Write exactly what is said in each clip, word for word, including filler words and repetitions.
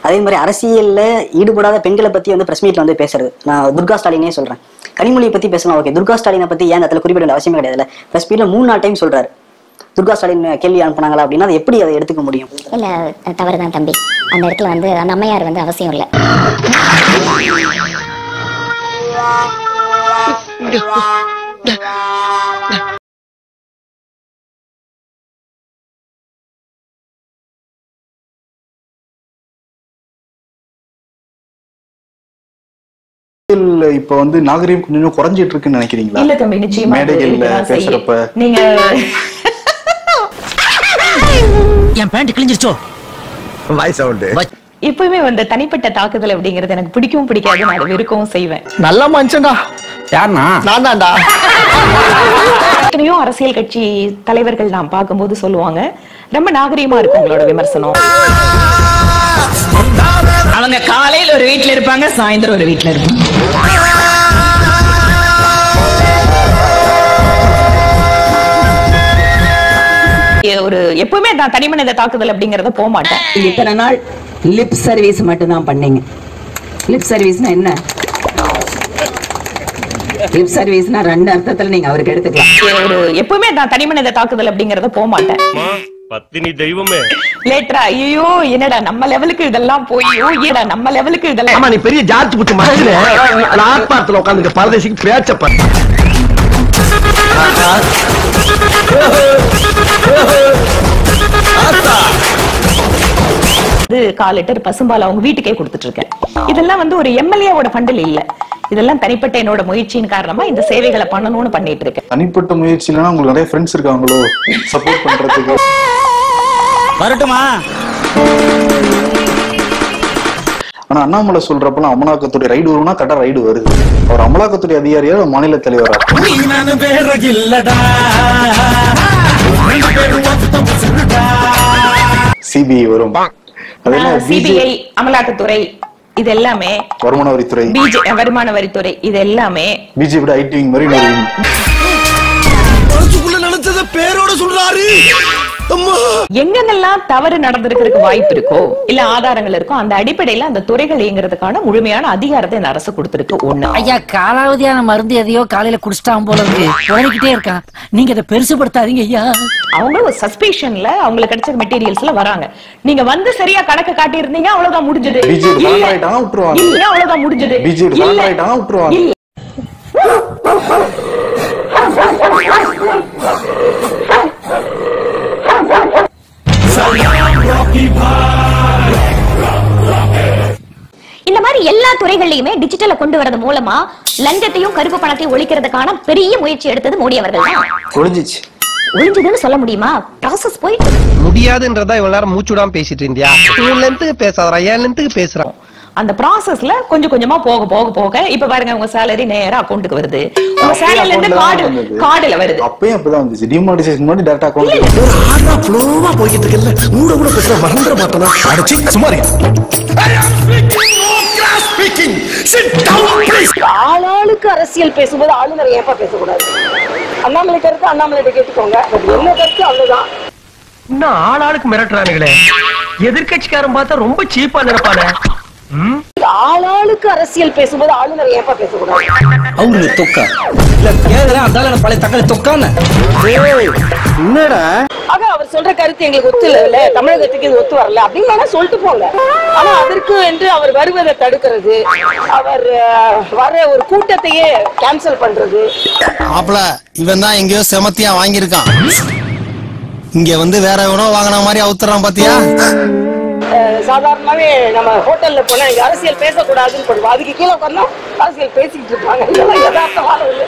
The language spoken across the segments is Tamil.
அதே மாதிரி அரசியல்ல ஈடுபடாத பெண்களை பத்தி வந்து பிரஸ் மீட்ல வந்து பேசுறது. நான் துர்கா ஸ்டாலினே சொல்றேன். கனிமொழியை பத்தி பேசலாம், ஓகே. துர்கா ஸ்டாலினை பத்தி ஏன் இடத்துல குறிப்பிட வேண்டிய அவசியமே கிடையாது. பிரஸ் மீட்ல மூணு நாலு டைம் சொல்றாரு. துர்கா ஸ்டாலின் கேள்வி அனுப்புனாங்களா அப்படின்னா அதை எப்படி அதை எடுத்துக்க முடியும்? இல்ல, தவறுதான் தம்பி. அந்த இடத்துல வந்து நம்மையார் வந்து அவசியம் இல்லை. இப்ப வந்து நாகரீகம் கொஞ்சம் குறைஞ்சிட்டு இருக்குன்னு நினைக்கிறீங்களா? இல்ல தம்பி, நிச்சயமா மேடைகள்ல பேசுறப்ப நீங்க என் பேண்ட் கிழிஞ்சிருச்சோ வாய் சவுண்ட். இப்பவுமே வந்து தனிப்பட்ட தாக்குதல் அப்படிங்கறது எனக்கு பிடிக்கவும் பிடிக்காது, நான் வெறுக்கவும் செய்வேன். நல்ல மனுஷன்டா. யாருன்னா? நான் தான்டா. எத்தனையோ அரசியல் கட்சி தலைவர்கள் நான் பார்க்கும்போது சொல்லுவாங்க, ரொம்ப நாகரீகமா இருக்கும் உங்களோட விமர்சனம். அவங்க காலையில ஒரு வீட்டுல இருப்பாங்க, சாயந்தரம் ஒரு வீட்டுல இருப்பாங்க. ஒரு எப்பவுமே நான் தனிமனித தாக்குதல் அப்படிங்கறத போக மாட்டேன். இத்தனை நாள் லிப் சர்வீஸ் மட்டும் தான் பண்ணீங்க. லிப் சர்வீஸ்னா என்ன? லிப் சர்வீஸ்னா ரெண்டு அர்த்தத்துல நீங்க அவருக்கு எடுத்துக்கலாம். ஒரு எப்பவுமே நான் தனிமனித தாக்குதல் அப்படிங்கறத போக மாட்டேன். பத்தினி தெய்வமே லேட்டரா ஐயோ என்னடா நம்ம லெவலுக்கு இதெல்லாம் போய் ஏடா நம்ம லெவலுக்கு இதெல்லாம். ஆமா, நீ பெரிய ஜார்ஜ் புத்து மாதிரி ஆத்மார்த்தல உட்கார்ந்து பரதேசிக்கு பேச்சப்ப கால் லிட்டர் பசும்பால் அவங்க வீட்டுக்கே கொடுத்துட்டு இருக்கேன். இதெல்லாம் வந்து ஒரு எம்எல்ஏவோட ஃபண்டில் இல்ல, இதெல்லாம் தனிப்பட்ட என்னோட முயற்சியின் காரணமா இந்த சேவைகளை பண்ணணும்னு பண்ணிட்டு இருக்கேன். தனிப்பட்ட முயற்சியிலனா உங்களுக்கு நிறைய ஃப்ரெண்ட்ஸ் இருக்காங்களோ சப்போர்ட் பண்றதுக்கு? வரட்டுமா? ஆனா அண்ணாமலை சொல்றப்பெல்லாம் அமலாக்கத்துறை ரைடு வரும்னா கரெக்டா ரைடு வருது. அவர் அமலாக்கத்துறை அதிகாரியா மாநில தலைவரா? சிபிஐ வரும், சிபிஐ, அமலாக்கத்துறை, இது எல்லாமே வருமான வரித்துறை, வருமான வரித்துறை, இது எல்லாமே பிஜேபி ஐடி விங் மாதிரி நினைச்சத பேரோட சொல்றாரு. எங்கெல்லாம் தவறு நடந்திருக்கிறதுக்கு வாய்ப்பு இருக்கோ இல்ல ஆதாரங்கள் இருக்கோ அந்த அடிப்படையில அந்த துறைகள் இயங்குறதுக்கான முழுமையான அதிகாரத்தை இந்த அரசு கொடுத்திருக்கு. ஒண்ணு, ஐயா காலாவதியான மருந்து எதையோ காலையில குடிச்சிட்டான் போல இருக்கு, உழைக்கிட்டே இருக்கான், நீங்க அதை பெருசுபடுத்தாதீங்க ஐயா. அவங்க ஒரு சஸ்பெஷன்ல அவங்களுக்கு கிடைச்ச மெட்டீரியல்ஸ்ல வராங்க. நீங்க வந்து சரியா கணக்கு காட்டி இருந்தீங்க, அவ்வளவுதான் முடிஞ்சது. இல்ல அவ்வளவுதான் முடிஞ்சது. இல்ல இந்த மாதிரி எல்லா துறைகள்லயுமே டிஜிட்டலை கொண்டு வரது மூலமா லஞ்சத்தையும் கருப்பு பணத்தையும் ஒழிக்கிறதுக்கான பெரிய முயற்சி எடுத்தது மோடி அவர்கள் தான். ஒழிஞ்சிச்சு. ஒழிஞ்சதுன்னு சொல்ல முடியுமா? ப்ராசஸ் போயிட்டு முடியாதுன்றதா இவ்வளவு நேரம் மூச்சுடாம பேசிட்டு இருந்தியா? உன் லென்த்துக்கு பேசாதடா, என் லென்த்துக்கு பேசுறான். அந்த ப்ராசஸ்ல கொஞ்சம் கொஞ்சமா போக போக போக இப்ப பாருங்க உங்க சேலரி நேரா அக்கவுண்ட்க்கு வருது, உங்க சேலரில இருந்து கார்டு கார்டுல வருது. அப்பவே அப்பதான் வந்துச்சு. டிமானிடைசேஷன் மாதிரி டைரக்ட் அக்கவுண்ட் ஆனா ஃப்ளோவா போயிட்டு இருக்கல, ஊட ஊட பேச மறந்துற மாட்டேனா? அடச்சி சுமாரி. ஆளாளுக்கு அரசியல் பேசும்போது ஆளுநர் ஏப்பா பேசக்கூடாது? அண்ணாமலை கருத்து அண்ணாமலை கேட்டுக்கோங்க, என்ன கருத்து அவ்வளவுதான். இன்னும் ஆளாளுக்கு மிரட்டுறானுங்களே. எதிர்கட்சிக்காரன் பார்த்தா ரொம்ப சீப்பா நினைப்பானே. ஆளாளுக்கு அரசியல் பேசும்போது ஆளுநர் ஏப்பா பேசக்கூடாது? அவரு தொக்கா இல்ல கேக்குறேன், அதால பழைய தக்காளி தொக்கான என்னடா? ஆக அவர் சொல்ற கருத்து எங்களுக்கு ஒத்து இல்ல, தமிழகத்துக்கு இது ஒத்து வரல அப்படின்னு வேணா சொல்லிட்டு போங்க. ஆனா அதற்கு என்று அவர் வருவதை தடுக்கிறது, அவர் வர ஒரு கூட்டத்தையே கேன்சல் பண்றது. மாப்பிள இவன் தான் எங்கேயோ செமத்தியா வாங்கியிருக்கான், இங்க வந்து வேற எவனோ வாங்கின மாதிரி அவுத்துறான் பாத்தியா? சாதாரணமாவே நம்ம ஹோட்டல்ல போனா இங்க அரசியல் பேசக்கூடாதுன்னு சொல்லுவோம், அதுக்கு கீழே உட்கார்ந்தா அரசியல் பேசிக்கிட்டு இருப்பாங்க. இதெல்லாம் யதார்த்தமான ஒண்ணு.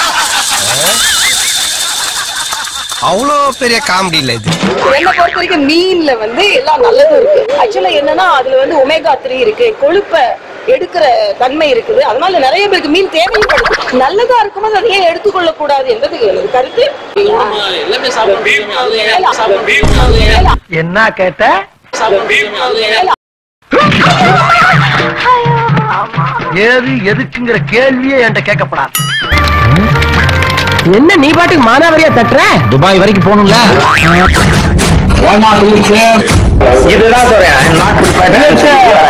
அவ்வளோ பெரிய காமெடி இல்ல இது. என்ன பொறுத்த வரைக்கும் மீன்ல வந்து எல்லாம் நல்லதும் இருக்கு. ஆக்சுவலா என்னன்னா அதுல வந்து ஒமேகா த்ரீ இருக்கு, கொழுப்ப எடுக்கிற தன்மை இருக்குது. அதனால நிறைய பேருக்கு மீன் தேவைப்படுது. நல்லதா இருக்கும்போது அதை ஏன் எடுத்துக்கொள்ள கூடாது என்பது எனக்கு கருத்து. என்ன கேட்ட? ஏது எதுக்குங்கிற கேள்வியே என்கிட்ட கேட்கப்படாது. என்ன நீ பாட்டுக்கு மானாவரியா தட்டுற? துபாய் வரைக்கும் போகணும்ல. இதுதான்